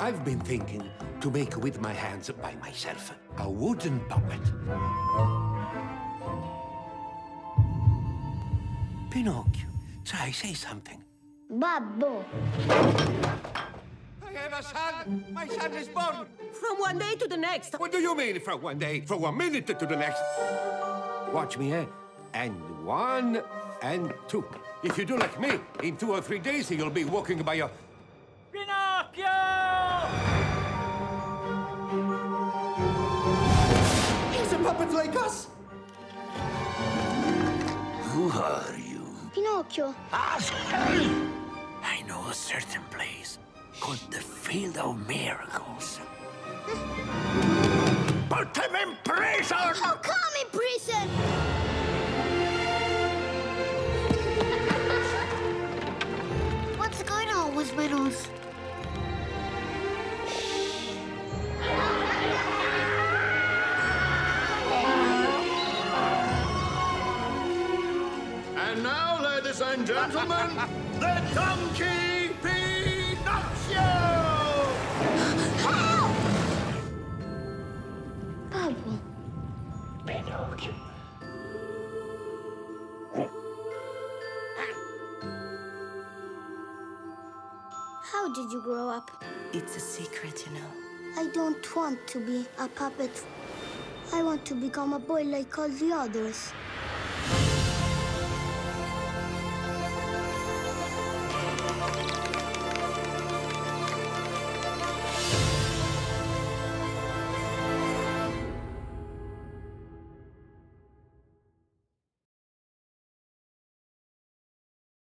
I've been thinking to make with my hands by myself a wooden puppet. Pinocchio, say something. Babbo. I have a son! My son is born! From one day to the next. What do you mean from one day? From 1 minute to the next? Watch me, eh? And 1 and 2. If you do like me, in 2 or 3 days you'll be walking by your... Pinocchio! He's a puppet like us! Who are you? Pinocchio. I know a certain place called the Field of Miracles. Put him in prison! How come in prison? What's going on with riddles? And now, ladies and gentlemen, the donkey Pinocchio! Babbo. Pinocchio. How did you grow up? It's a secret, you know. I don't want to be a puppet. I want to become a boy like all the others.